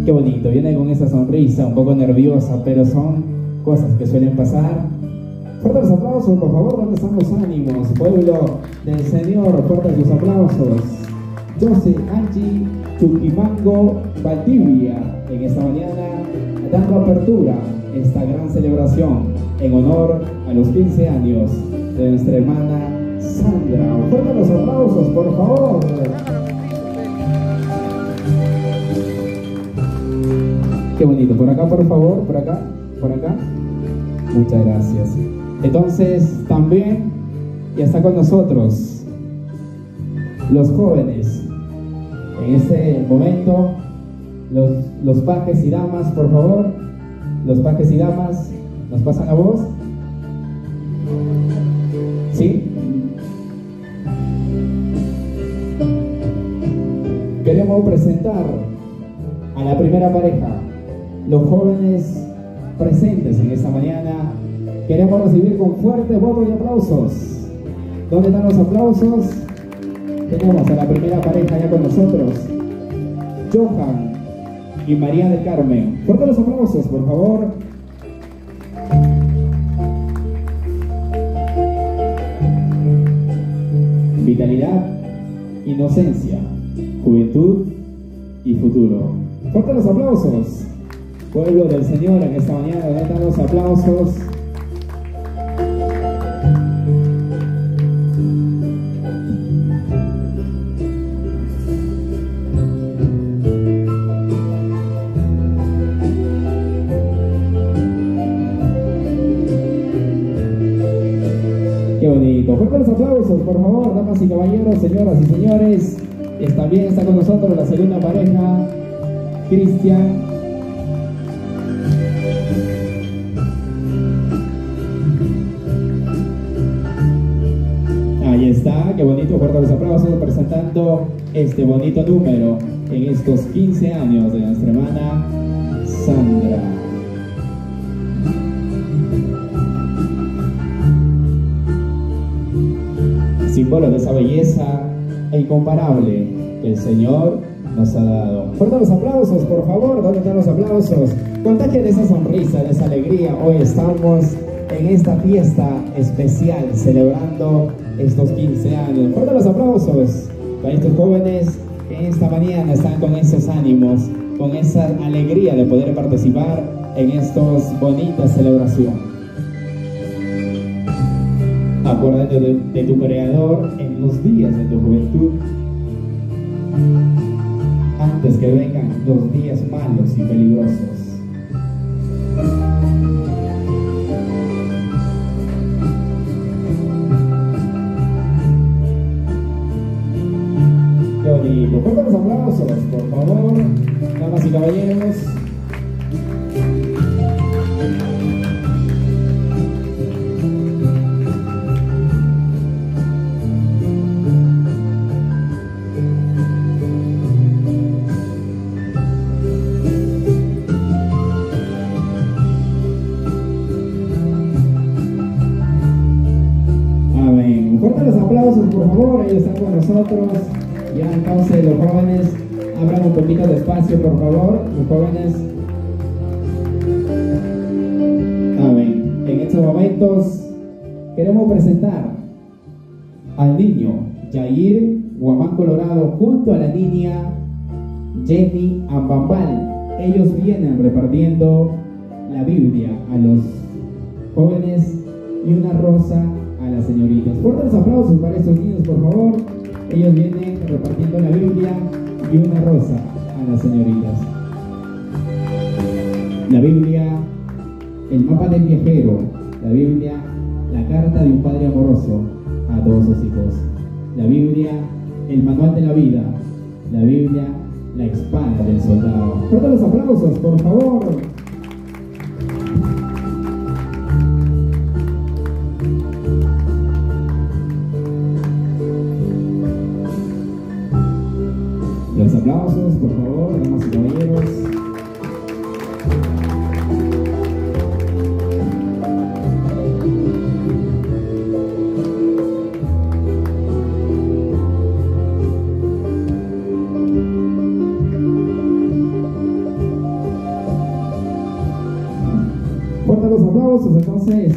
Qué bonito, viene con esa sonrisa un poco nerviosa, pero son cosas que suelen pasar. Fuertes aplausos, por favor, ¿dónde están los ánimos? Pueblo del Señor, fuertes sus aplausos. José Angie Chuquimango Valdivia, en esta mañana, dando apertura a esta gran celebración en honor a los 15 años de nuestra hermana Sandra. Fuertes los aplausos, por favor. Qué bonito, por acá, por favor, por acá, por acá. Muchas gracias. Entonces, también ya está con nosotros los jóvenes. En este momento, los pajes y damas, por favor. Los pajes y damas, ¿nos pasan la voz? ¿Sí? Queremos presentar a la primera pareja. Los jóvenes presentes en esta mañana queremos recibir con fuertes votos y aplausos. ¿Dónde están los aplausos? Tenemos a la primera pareja ya con nosotros, Johan y María del Carmen. Fuertes los aplausos, por favor. Vitalidad, inocencia, juventud y futuro. Fuertes los aplausos. Pueblo del Señor, en esta mañana, ¿dónde están los aplausos? Qué bonito. Fuertes los aplausos, por favor, damas y caballeros, señoras y señores. También está con nosotros la segunda pareja, Cristian. Ahí está, qué bonito, fuertes los aplausos, presentando este bonito número en estos 15 años de nuestra hermana Sandra. Símbolo de esa belleza incomparable que el Señor nos ha dado. Fuertes los aplausos, por favor, ¿dónde están los aplausos? Contagien esa sonrisa, de esa alegría. Hoy estamos en esta fiesta especial celebrando estos 15 años. Fuertes los aplausos para estos jóvenes que esta mañana están con esos ánimos, con esa alegría de poder participar en esta bonita celebración. Acuérdate de tu Creador en los días de tu juventud, antes que vengan los días malos y peligrosos. Qué bonito. Fuertes los aplausos, por favor, damas y caballeros. Fuertes los aplausos, por favor, ellos están con nosotros. Ya entonces los jóvenes, abran un poquito de espacio, por favor, los jóvenes. Amén. En estos momentos queremos presentar al niño Yair Guamán Colorado junto a la niña Jenny Ambambal. Ellos vienen repartiendo la Biblia a los jóvenes y una rosa a las señoritas. Fuertes aplausos para estos niños, por favor. Ellos vienen repartiendo la Biblia y una rosa a las señoritas. La Biblia, el mapa del viajero. La Biblia, la carta de un padre amoroso a todos sus hijos. La Biblia, el manual de la vida. La Biblia, la espada del soldado. Fuertes los aplausos, por favor. Los aplausos, por favor, damas y caballeros.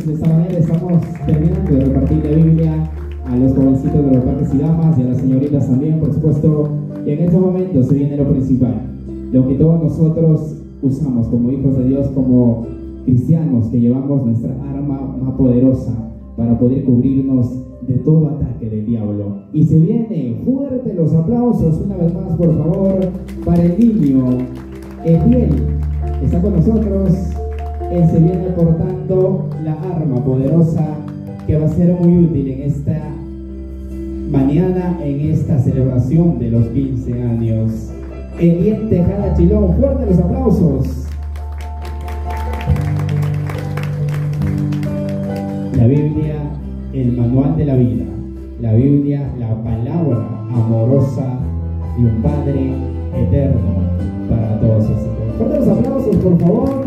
de esta manera estamos terminando de repartir la Biblia a los jovencitos de los padres y damas y a las señoritas también, por supuesto. Y en este momento se viene lo principal, lo que todos nosotros usamos como hijos de Dios, como cristianos, que llevamos nuestra arma más poderosa para poder cubrirnos de todo ataque del diablo. Y se viene fuerte los aplausos una vez más, por favor, para el niño Etiel. Está con nosotros. Él se viene portando la arma poderosa que va a ser muy útil en esta mañana, en esta celebración de los 15 años. Etiel Tejada Chilón, fuerte los aplausos. La Biblia, el manual de la vida. La Biblia, la palabra amorosa de un Padre eterno para todos sus hijos. Fuerte los aplausos, por favor.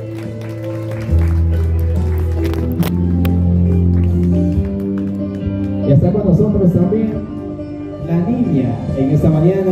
Y está con nosotros también la niña en esta mañana,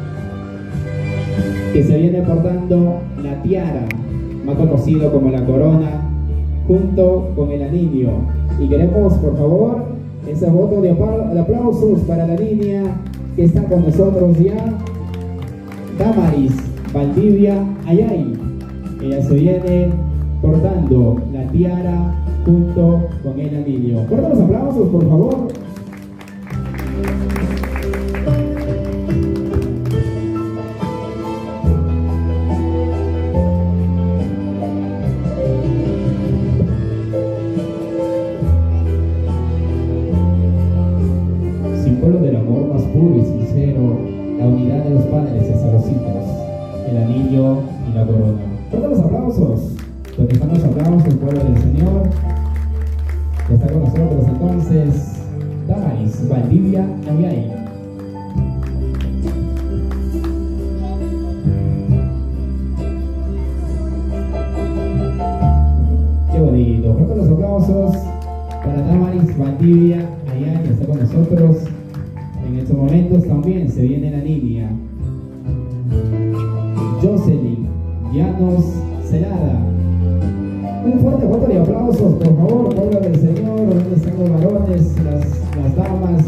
que se viene portando la tiara, más conocido como la corona, junto con el anillo. Y queremos, por favor, ese voto de aplausos para la niña que está con nosotros ya, Damaris Valdivia Ayay. Ella se viene portando la tiara junto con el anillo. Fuerte los aplausos, por favor. Símbolo del amor más puro y sincero, la unidad de los padres hacia los hijos, el anillo y la corona. Fuerte los aplausos. Donde están los aplausos, el pueblo del Señor. Está con nosotros entonces Damaris Valdivia Ayay. Qué bonito. Fuerte los aplausos para Damaris Valdivia Ayay, que está con nosotros. En estos momentos también se viene la niña Jocelyn Llanos Celada. Un fuerte voto de aplausos, por favor, pueblo del Señor. ¿Dónde están los varones, las damas?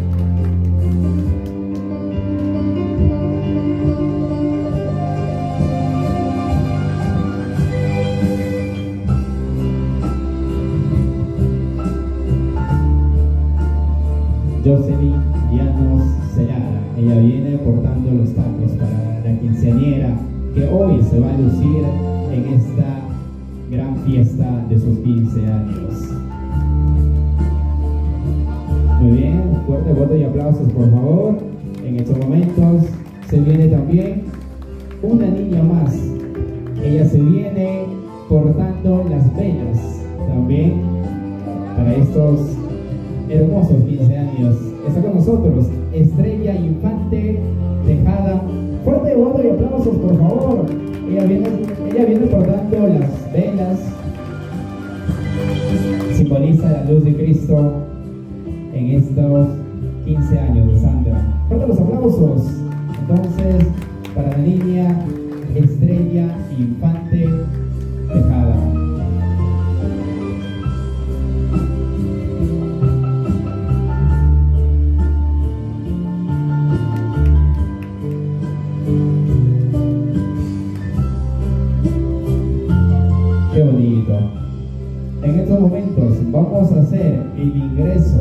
Jocelyn Llanos Celada. Ella viene portando los tacos para la quinceañera que hoy se va a lucir en esta gran fiesta de sus 15 años. Muy bien, fuerte voto y aplausos, por favor. En estos momentos se viene también una niña más. Ella se viene portando las velas también para estos hermosos 15 años. Está con nosotros Estrella Infante Tejada. Fuerte voto y aplausos, por favor. Ella viene portando las velas, simboliza la luz de Cristo en estos 15 años de Sandra. Fuerte los aplausos entonces para la niña Estrella Infante Tejada. Qué bonito. En estos momentos vamos a hacer el ingreso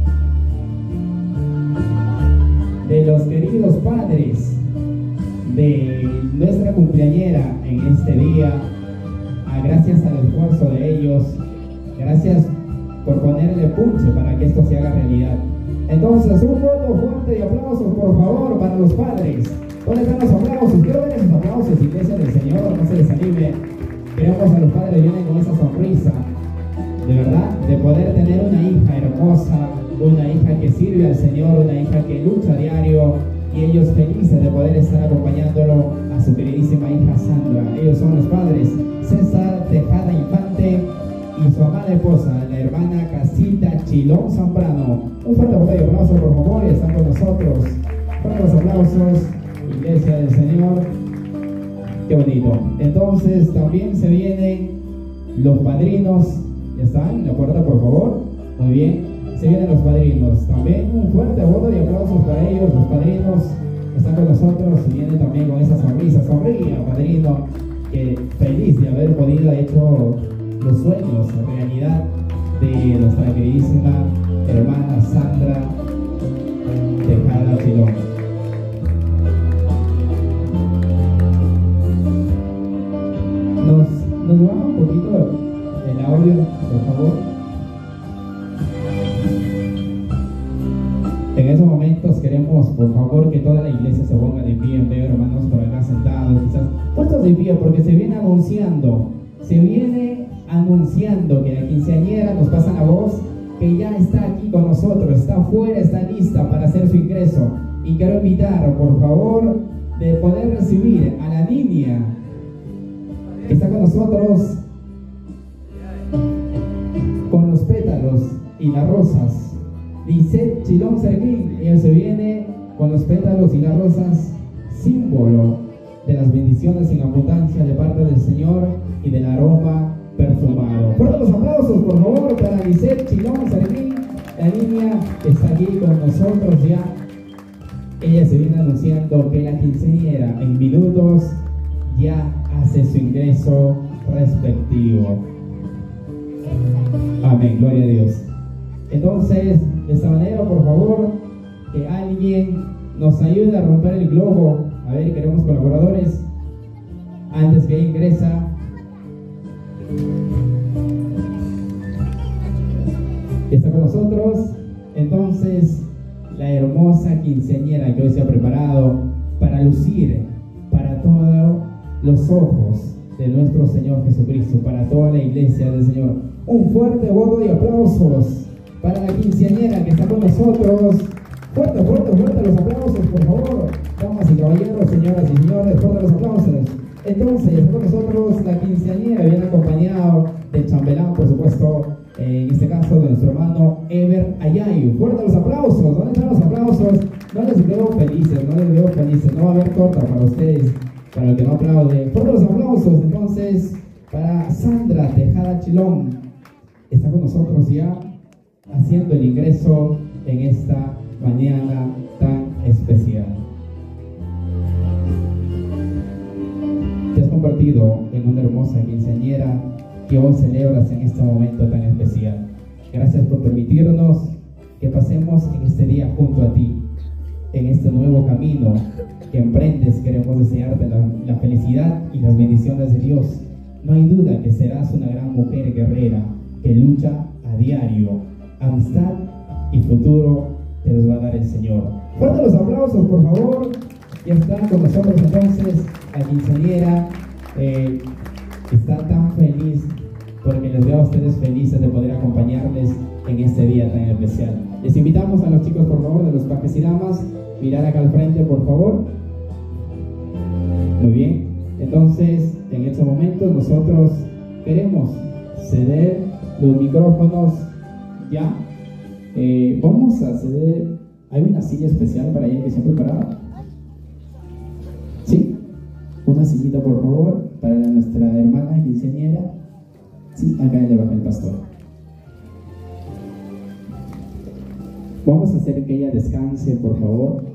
de los queridos padres de nuestra cumpleañera en este día. Gracias al esfuerzo de ellos, gracias por ponerle punche para que esto se haga realidad. Entonces, un voto fuerte de aplausos, por favor, para los padres. ¿Dónde están los aplausos? Quiero ver esos aplausos, iglesia del Señor, no se desanime. Queremos a los padres vienen con esa sonrisa, de verdad, de poder tener una hija hermosa, una hija que sirve al Señor, una hija que lucha a diario, y ellos felices de poder estar acompañándolo a su queridísima hija Sandra. Ellos son los padres César Tejada Infante y su amada esposa, la hermana Casita Chilón Zambrano. Un fuerte aplauso y aplauso, por favor, y están con nosotros. Fuertes aplausos, iglesia del Señor. Qué bonito. Entonces también se vienen los padrinos ¿Ya están en la puerta, por favor? Muy bien. Se vienen los padrinos. También un fuerte voto de aplausos para ellos. Los padrinos están con nosotros y vienen también con esa sonrisa. Sonríe, padrino, que feliz de haber podido hecho los sueños realidad de nuestra queridísima hermana Sandra Tejada Chilón. Nos baja un poquito el audio, por favor. En estos momentos queremos, por favor, que toda la iglesia se ponga de pie. En vez, hermanos, por acá sentados, quizás puestos de pie, porque se viene anunciando que la quinceañera, nos pasa la voz, que ya está aquí con nosotros, está afuera, está lista para hacer su ingreso. Y quiero invitar, por favor, de poder recibir a la niña que está con nosotros con los pétalos y las rosas. Lisette Chilón Serguín, ella se viene con los pétalos y las rosas, símbolo de las bendiciones en abundancia de parte del Señor y del aroma perfumado. Fuertes los aplausos, por favor, para Lisette Chilón Serguín, la niña que está aquí con nosotros ya. Ella se viene anunciando que la quinceañera en minutos ya hace su ingreso respectivo. Amén, gloria a Dios. Entonces, de esta manera, por favor, que alguien nos ayude a romper el globo. A ver, queremos colaboradores antes que ingresa. Está con nosotros, entonces, la hermosa quinceañera que hoy se ha preparado para lucir para todos los ojos de nuestro Señor Jesucristo, para toda la iglesia del Señor. Un fuerte voto de aplausos para la quinceañera que está con nosotros. Fuerte los aplausos, por favor. Damas y caballeros, señoras y señores, fuerte los aplausos. Entonces, está con nosotros la quinceañera, bien acompañado del chambelán, por supuesto, en este caso de nuestro hermano Ever Ayayu. Fuerte los aplausos. ¿Dónde están los aplausos? No les veo felices, no va a haber torta para ustedes, para el que no aplaude. Fuerte los aplausos, entonces, para Sandra Tejada Chilón. Está con nosotros ya, haciendo el ingreso en esta mañana tan especial. Te has convertido en una hermosa quinceañera que hoy celebras en este momento tan especial. Gracias por permitirnos que pasemos en este día junto a ti, en este nuevo camino que emprendes. Queremos desearte la felicidad y las bendiciones de Dios. No hay duda que serás una gran mujer guerrera que lucha a diario. Amistad y futuro te los va a dar el Señor. Fuerte los aplausos, por favor. Ya está con nosotros entonces la quinceañera. Está tan feliz porque les veo a ustedes felices de poder acompañarles en este día tan especial. Les invitamos a los chicos, por favor, de los pajes y damas, mirar acá al frente, por favor. Muy bien. Entonces, en estos momentos nosotros queremos ceder los micrófonos ya. Vamos a ceder. ¿Hay una silla especial para ella que se ha preparado? ¿Sí? Una sillita, por favor, para nuestra hermana quinceañera. Sí, acá le baja el pastor. Vamos a hacer que ella descanse, por favor.